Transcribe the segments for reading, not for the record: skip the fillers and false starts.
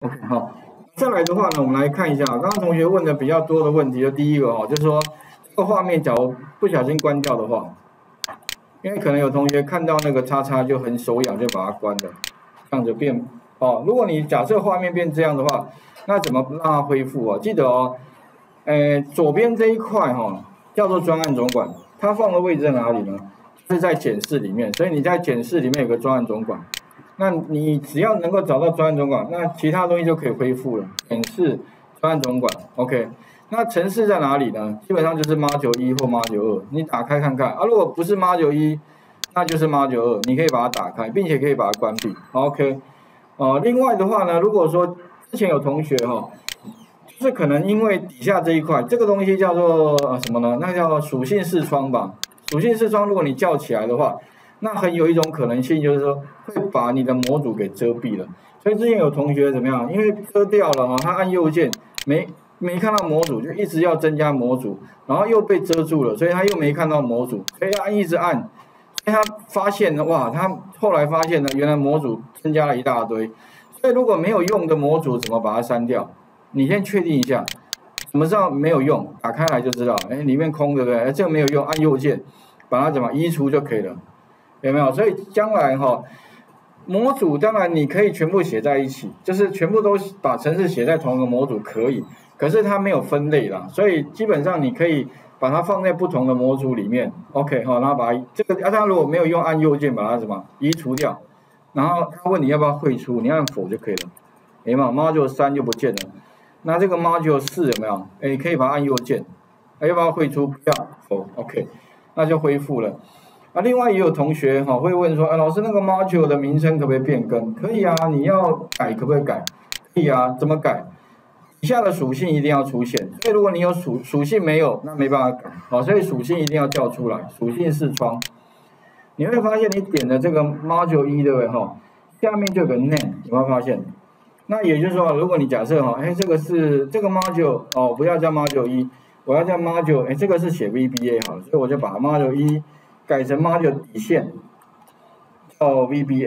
OK 好，再来的话呢，我们来看一下，刚刚同学问的比较多的问题，就第一个哦，就是说这个画面假如不小心关掉的话，因为可能有同学看到那个叉叉就很手痒，就把它关了，这样子变哦。如果你假设画面变这样的话，那怎么让它恢复啊？记得哦，左边这一块哈、叫做专案总管，它放的位置在哪里呢？是在检视里面，所以你在检视里面有个专案总管。那你只要能够找到专案总管，那其他东西就可以恢复了。检视专案总管 ，OK。那程式在哪里呢？基本上就是 Module 1或 Module 2，你打开看看啊。如果不是 Module 1，那就是 Module 2，你可以把它打开，并且可以把它关闭。OK。另外的话呢，如果说之前有同学哈、就是可能因为底下这一块，这个东西叫做什么呢？那叫属性视窗吧。属性视窗，如果你叫起来的话，那很有一种可能性就是说会把你的模组给遮蔽了。所以之前有同学怎么样？因为遮掉了哈，他按右键没看到模组，就一直要增加模组，然后又被遮住了，所以他又没看到模组，所以他一直按，所以他发现了哇，他后来发现呢，原来模组增加了一大堆。所以如果没有用的模组，怎么把它删掉？你先确定一下，什么时候没有用，打开来就知道，里面空对不对？这个没有用，按右键把它怎么移除就可以了，有没有？所以将来哈，模组当然你可以全部写在一起，就是全部都把程式写在同一个模组可以，可是它没有分类啦，所以基本上你可以把它放在不同的模组里面 ，OK 哈，然后把这个它如果没有用按右键把它什么移除掉，然后他问你要不要汇出，你按否就可以了，有没有 ？Module 3就不见了。那这个 Module 4有没有？可以把它按右键，要不要汇出？不要，否 ，OK， 那就恢复了。另外也有同学会问说，老师那个 Module 的名称可不可以变更？可以啊，你要改可不可以改？可以啊，怎么改？以下的属性一定要出现，所以如果你有属性没有，那没办法改，所以属性一定要叫出来，属性视窗。你会发现你点的这个 Module 1对不对？下面就有个 name， 有没有发现？那也就是说，如果你假设这个是这个 module 不要叫 module 1，我要叫 module，这个是写 VBA 好了，所以我就把 module 1改成 module 底线，叫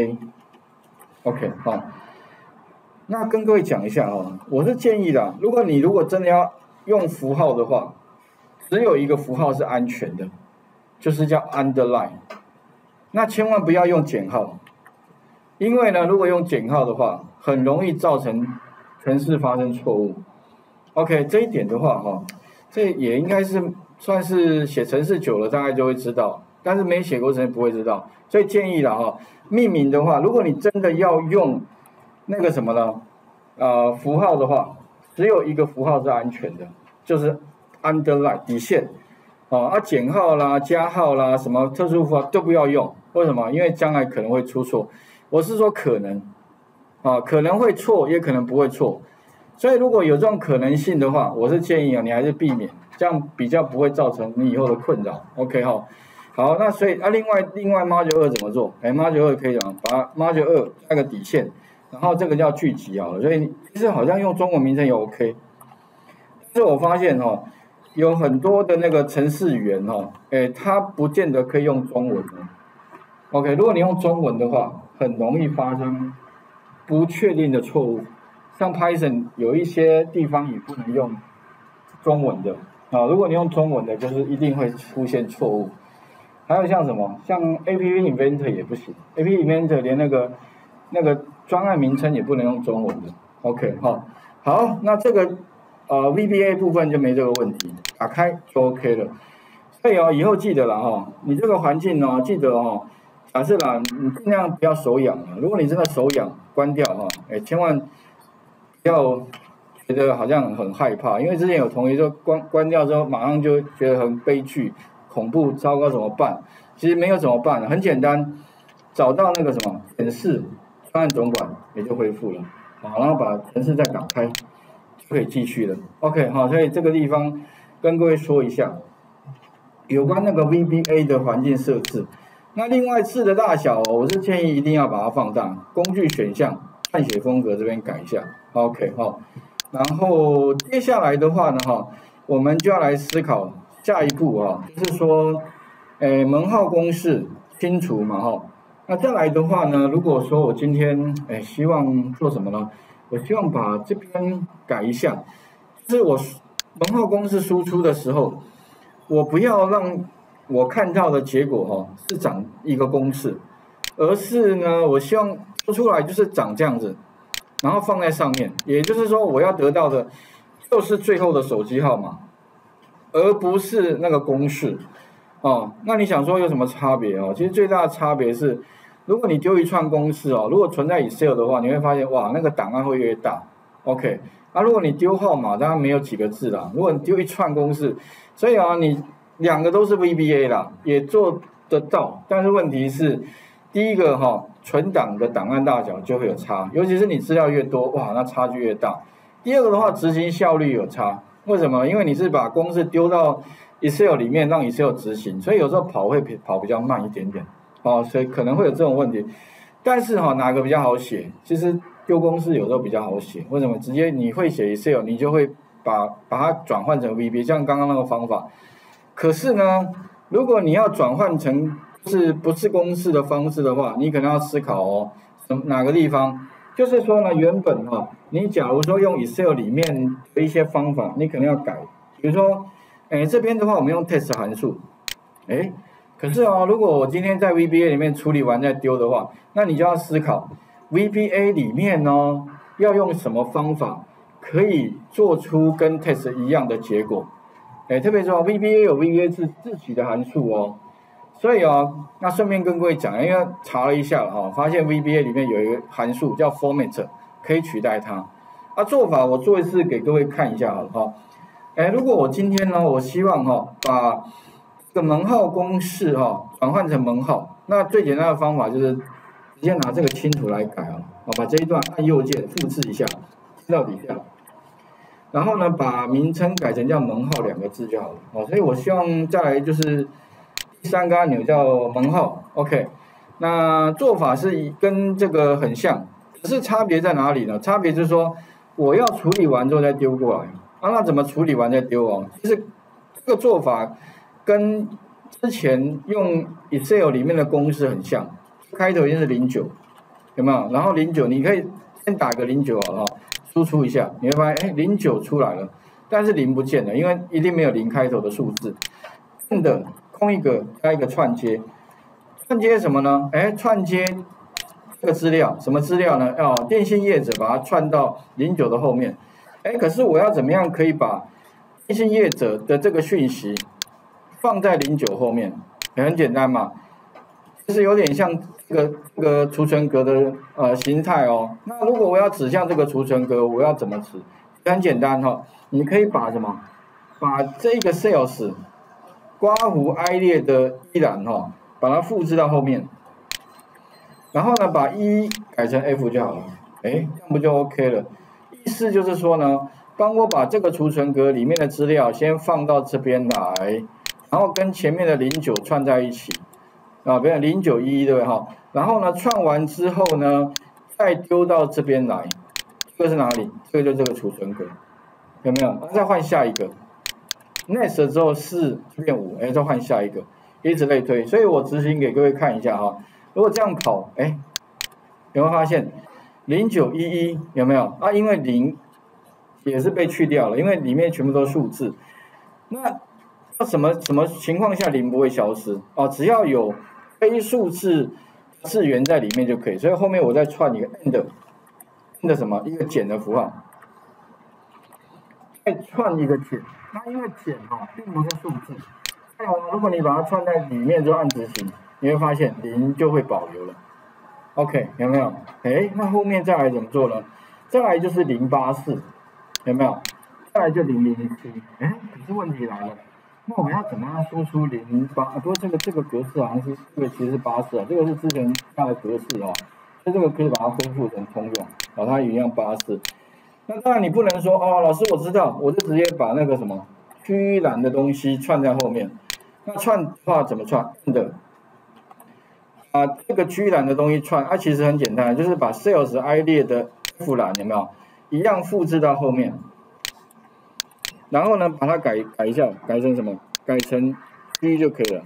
VBA。OK， 好。那跟各位讲一下我是建议的，如果真的要用符号的话，只有一个符号是安全的，就是叫 underline。那千万不要用减号。因为呢，如果用减号的话，很容易造成程式发生错误。OK， 这一点的话这也应该是算是写程式久了大概就会知道，但是没写过程不会知道。所以建议了命名的话，如果你真的要用那个什么呢，符号的话，只有一个符号是安全的，就是 underline 底线。减号啦、加号啦，什么特殊符号都不要用。为什么？因为将来可能会出错。我是说可能，可能会错，也可能不会错，所以如果有这种可能性的话，我是建议你还是避免，这样比较不会造成你以后的困扰。OK 好，那所以另外 Module 2怎么做？Module 2可以把 Module 2加个底线，然后这个叫聚集好了，所以其实好像用中文名称也 OK。但是我发现有很多的那个程式语言它不见得可以用中文OK， 如果你用中文的话，很容易发生不确定的错误。像 Python 有一些地方也不能用中文的如果你用中文的，就是一定会出现错误。还有像什么，像 App Inventor 也不行 ，App Inventor 连那个专案名称也不能用中文的。OK 好，那这个VBA 部分就没这个问题，打开就 OK 了。所以以后记得了你这个环境记得假设啦，你尽量不要手痒如果你真的手痒，关掉千万不要觉得好像很害怕，因为之前有同学就关掉之后，马上就觉得很悲剧、恐怖、糟糕怎么办？其实没有怎么办，很简单，找到那个什么程式专案总管也就恢复了，然后把程式再打开，就可以继续了。OK 所以这个地方跟各位说一下，有关那个 VBA 的环境设置。那另外字的大小我是建议一定要把它放大，工具选项、撰写风格这边改一下 ，OK 然后接下来的话呢我们就要来思考下一步就是说，门号公式清除嘛那再来的话呢，如果说我今天希望做什么呢？ 我希望把这边改一下，就是我门号公式输出的时候，我不要让我看到的结果是长一个公式，而是呢，我希望做出来就是长这样子，然后放在上面，也就是说我要得到的就是最后的手机号码，而不是那个公式。那你想说有什么差别其实最大的差别是，如果你丢一串公式如果存在 Excel 的话，你会发现哇，那个档案会越大。OK， 如果你丢号码，当然没有几个字啦。如果你丢一串公式，所以你两个都是 VBA 啦，也做得到，但是问题是，第一个存档的档案大小就会有差，尤其是你资料越多，哇，那差距越大。第二个的话，执行效率有差，为什么？因为你是把公式丢到 Excel 里面让 Excel 执行，所以有时候会跑比较慢一点点，所以可能会有这种问题。但是哪个比较好写？其实丢公式有时候比较好写，为什么？直接你会写 Excel， 你就会把它转换成 VB， 像刚刚那个方法。可是呢，如果你要转换成不是公式的方式的话，你可能要思考哪个地方？就是说呢，原本你假如说用 Excel 里面的一些方法，你可能要改，比如说，这边的话我们用 test 函数，可是如果我今天在 VBA 里面处理完再丢的话，那你就要思考 VBA 里面要用什么方法可以做出跟 test 一样的结果。特别说 VBA 有 VBA 自己的函数所以那顺便跟各位讲，因为查了一下发现 VBA 里面有一个函数叫 format 可以取代它。做法我做一次给各位看一下好了如果我今天我希望把这个门号公式转换成门号，那最简单的方法就是直接拿这个清图来改把这一段按右键复制一下，贴到底下。然后呢，把名称改成叫门号2个字就好了所以我希望再来就是第3个按钮叫门号 ，OK。那做法是跟这个很像，可是差别在哪里呢？差别就是说我要处理完之后再丢过来那怎么处理完再丢其实这个做法跟之前用 Excel 里面的公式很像，开头一定是09，有没有？然后09你可以先打个09好了输出一下，你会发现09出来了，但是0不见了，因为一定没有0开头的数字。的空一个加一个串接，串接什么呢？串接这个资料，什么资料呢？电信业者把它串到09的后面。可是我要怎么样可以把电信业者的这个讯息放在09后面？很简单嘛，就是有点像这个储存格的形态那如果我要指向这个储存格，我要怎么指？很简单你可以把什么？把这个 sales 刮胡 I 列的一栏把它复制到后面，然后呢把1改成 F 就好了，这样不就 OK 了？意思就是说呢，帮我把这个储存格里面的资料先放到这边来，然后跟前面的09串在一起比如0911对不对然后呢串完之后呢，再丢到这边来，这个是哪里？这个就是这个储存格，有没有？再换下一个。Next 之后4变5，再换下一个，以此类推。所以我执行给各位看一下如果这样跑，有没有发现0911有没有？因为0也是被去掉了，因为里面全部都是数字。那什么情况下0不会消失？只要有非数字字元在里面就可以。所以后面我再串一个 end 什么？一个减的符号，再串一个减。那因为减并不是数字，如果你把它串在里面之后按执行，你会发现0就会保留了。OK， 有没有？那后面再来怎么做呢？再来就是084，有没有？再来就007，可是问题来了，那我们要怎么样输出08？不过这个格式好像是这个其实是84这个是之前它的格式所以这个可以把它恢复成通用，它一样84。那当然你不能说老师我知道，我就直接把那个什么区栏的东西串在后面。那串的话怎么串？把这个区栏的东西串，其实很简单，就是把 sales I 列的 F 栏有没有一样复制到后面，然后呢把它改一下，改成什么？改成区就可以了。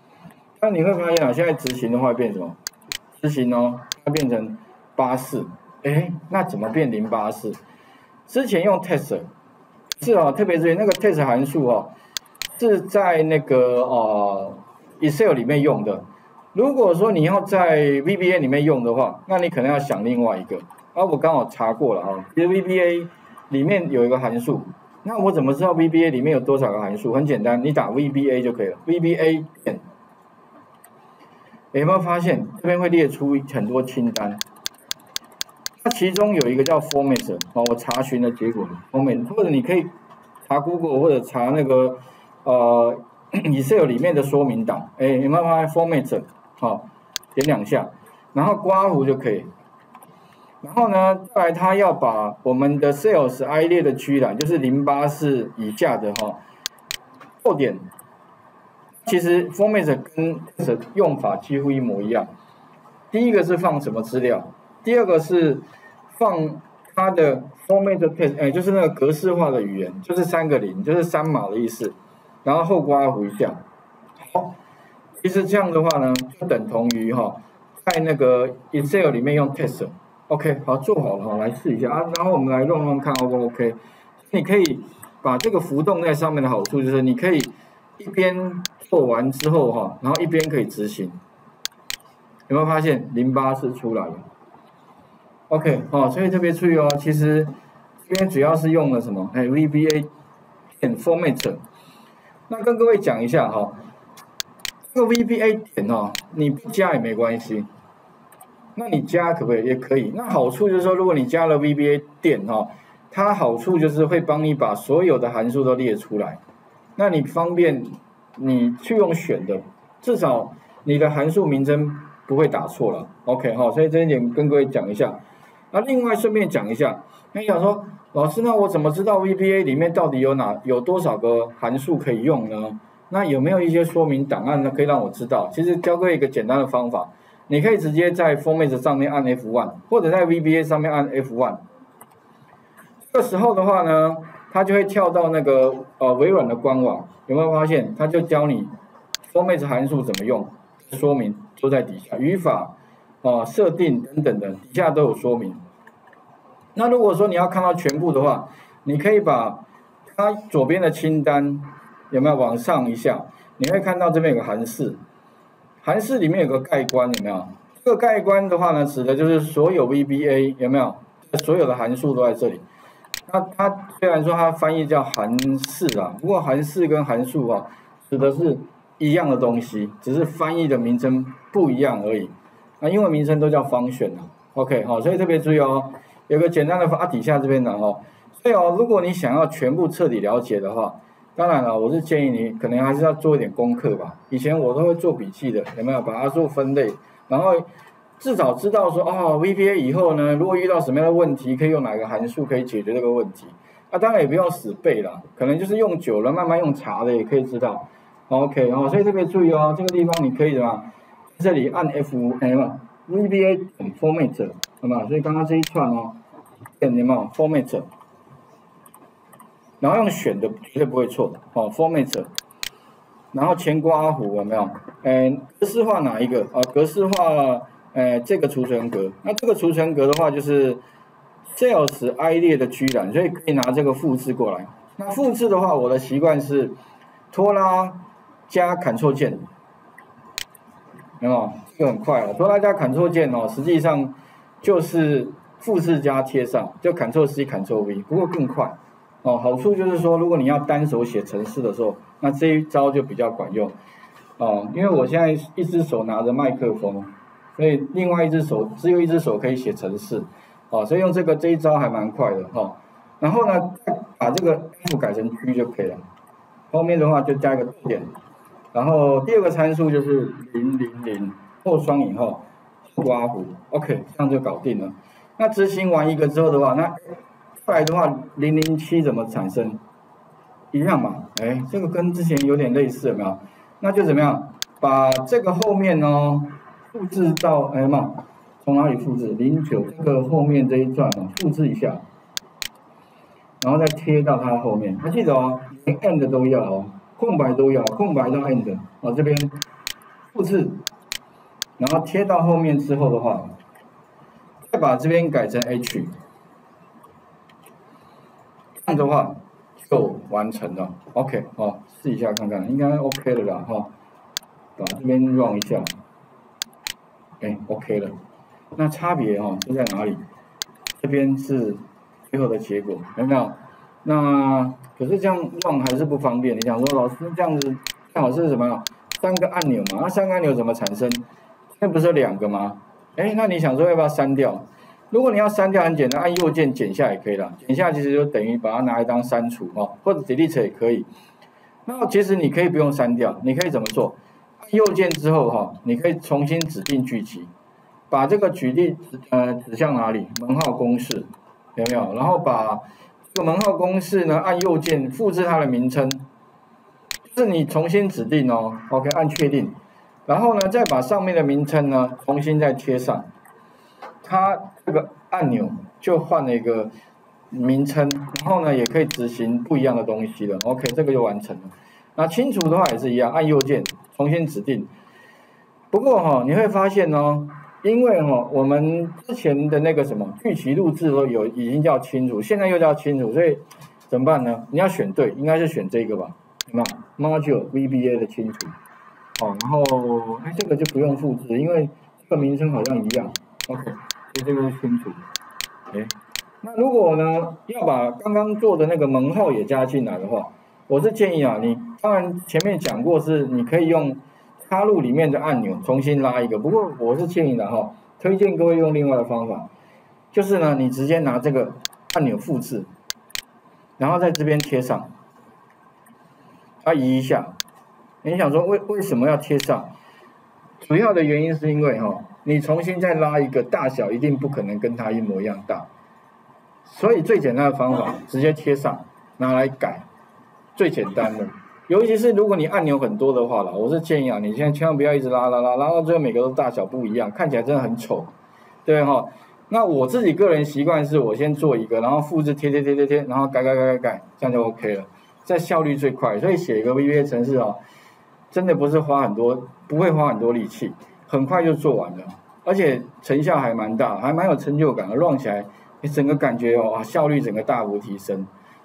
那你会发现现在执行的话变什么？执行它变成84。 哎，那怎么变084？之前用 test 是哦，特别注意那个 test 函数哦，是在那个Excel 里面用的。如果说你要在 VBA 里面用的话，那你可能要想另外一个。我刚好查过了哈，其实 VBA 里面有一个函数，那我怎么知道 VBA 里面有多少个函数？很简单，你打 VBA 就可以了。VBA 点，有没有发现这边会列出很多清单？它其中有一个叫 format 我查询的结果 format， 或者你可以查 Google 或者查那个Excel 里面的说明档，有没有发现 format 点2下，然后刮弧就可以。然后呢，再来它要把我们的 sales I 列的区栏，就是084以下的扣点，其实 format 跟用法几乎一模一样。第一个是放什么资料，第二个是放它的 format text，就是那个格式化的语言，就是3个0，就是3码的意思，然后后刮弧一下。好，其实这样的话呢，就等同于在那个 Excel 里面用 test。OK， 好，做好了来试一下然后我们来弄看 O 不 OK？ 你可以把这个浮动在上面的好处就是你可以一边做完之后然后一边可以执行。有没有发现084出来了 ？OK， 所以特别注意其实这边主要是用了什么？VBA 点 format。那跟各位讲一下这个 VBA 点你不加也没关系。那你加可不可以？也可以。那好处就是说，如果你加了 VBA 点它好处就是会帮你把所有的函数都列出来。那你方便你去用选的，至少你的函数名称不会打错了。OK 所以这一点跟各位讲一下。那另外顺便讲一下，那你想说，老师，那我怎么知道 VBA 里面到底有多少个函数可以用呢？那有没有一些说明档案呢，可以让我知道？其实教各位一个简单的方法。你可以直接在 format 上面按 F1， 或者在 VBA 上面按 F1。这个时候的话呢，它就会跳到那个微软的官网，有没有发现？它就教你 format 函数怎么用，说明都在底下，语法设定等等的，底下都有说明。那如果说你要看到全部的话，你可以把它左边的清单有没有往上一下，你会看到这边有个函式。函式里面有个概观，有没有？这个概观的话呢，指的就是所有 VBA 有没有？所有的函数都在这里。那它虽然说它翻译叫函式不过函式跟函数指的是一样的东西，只是翻译的名称不一样而已。英文名称都叫function OK 所以特别注意有个简单的底下这边的所以如果你想要全部彻底了解的话。当然了，我是建议你可能还是要做一点功课吧。以前我都会做笔记的，有没有？把它做分类，然后至少知道说VBA 以后呢，如果遇到什么样的问题，可以用哪个函数可以解决这个问题。当然也不用死背啦，可能就是用久了，慢慢用查的也可以知道。OK 所以特别注意这个地方你可以这里按 F，VBA 点 format， 好吗？所以刚刚这一串点有没有 format？然后用选的绝对不会错，format， 然后前刮弧有没有？格式化哪一个？格式化这个储存格。那这个储存格的话就是 sales I 列的区栏，所以可以拿这个复制过来。那复制的话，我的习惯是拖拉加 Ctrl 键，有没有？这个很快拖拉加 Ctrl 键实际上就是复制加贴上，就 Ctrl C Ctrl V， 不过更快。好处就是说，如果你要单手写程式的时候，那这一招就比较管用。因为我现在一只手拿着麦克风，所以另外只有一只手可以写程式。所以用这一招还蛮快的然后呢，把这个 F 改成 G 就可以了。后面的话就加一个点，然后第二个参数就是000后双引号刮弧 ，OK， 这样就搞定了。那执行完一个之后的话，那后来的话007怎么产生？一样嘛，这个跟之前有点类似，有没有？那就怎么样？把这个后面复制到从哪里复制？09这个后面这一段复制一下，然后再贴到它后面。记得连 end 都要空白都要，空白到 end 这边复制，然后贴到后面之后的话， 再把这边改成 H， 这样的话就完成了。OK 哦，试一下看看，应该 OK 了啦哈。把这边 run 一下，OK 了。那差别就在哪里？这边是最后的结果，有没有？那可是这样 run 还是不方便。你想说老师这样子，正好是什么？3个按钮嘛，那3个按钮怎么产生？那不是有2个吗？那你想说要不要删掉？如果你要删掉，很简单，按右键剪下也可以了。剪下其实就等于把它拿来当删除或者 delete 也可以。那其实你可以不用删掉，你可以怎么做？按右键之后你可以重新指定剧集，把这个指向哪里？门号公式有没有？然后把这个门号公式呢，按右键复制它的名称，就是你重新指定OK， 按确定。然后呢，再把上面的名称呢重新再贴上，它这个按钮就换了一个名称，然后呢也可以执行不一样的东西了。OK， 这个就完成了。那清除的话也是一样，按右键重新指定。不过你会发现因为我们之前的那个什么预期录制的时候已经叫清除，现在又叫清除，所以怎么办呢？你要选对，应该是选这个吧？有没有 ？Module VBA 的清除。然后这个就不用复制，因为这个名称好像一样 ，OK， 所以这个是清除。那如果呢要把刚刚做的那个门号也加进来的话，我是建议你当然前面讲过是你可以用插入里面的按钮重新拉一个，不过我是建议的推荐各位用另外的方法，就是呢你直接拿这个按钮复制，然后在这边贴上，移一下。你想说为什么要贴上？主要的原因是因为你重新再拉一个大小，一定不可能跟它一模一样大，所以最简单的方法直接贴上，拿来改，最简单的。尤其是如果你按钮很多的话我是建议你现在千万不要一直拉到最后每个都大小不一样，看起来真的很丑，对那我自己个人习惯是我先做一个，然后复制贴，然后改，这样就 OK 了，这效率最快。所以写一个 VBA 程式真的不会花很多力气，很快就做完了，而且成效还蛮大，还蛮有成就感的。run 起来，你整个感觉效率整个大幅提升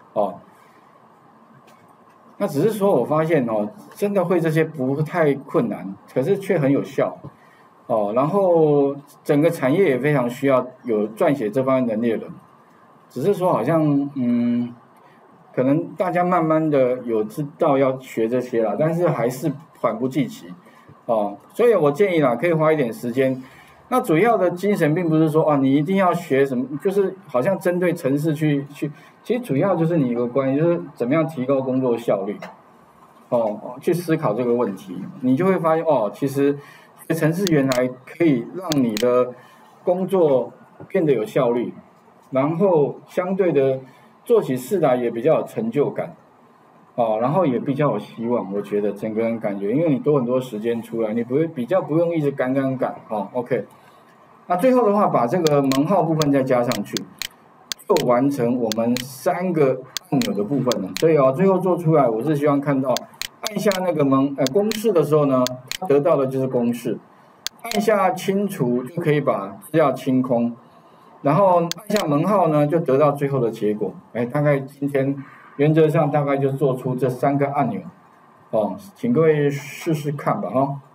那只是说我发现真的会这些不太困难，可是却很有效然后整个产业也非常需要有撰写这方面能力的人，只是说好像可能大家慢慢的有知道要学这些啦，但是还是缓不济急所以我建议可以花一点时间。那主要的精神并不是说你一定要学什么，就是好像针对程式去，其实主要就是你有个关系，就是怎么样提高工作效率去思考这个问题，你就会发现其实程式原来可以让你的工作变得有效率，然后相对的做起事来也比较有成就感然后也比较有希望。我觉得整个人感觉，因为你多很多时间出来，你比较不用一直赶OK。那最后的话，把这个门号部分再加上去，就完成我们3个按钮的部分了。所以最后做出来，我是希望看到按下那个公式的时候呢，它得到的就是公式。按下清除就可以把资料清空，然后按下门号呢，就得到最后的结果。大概今天原则上大概就做出这3个按钮请各位试试看吧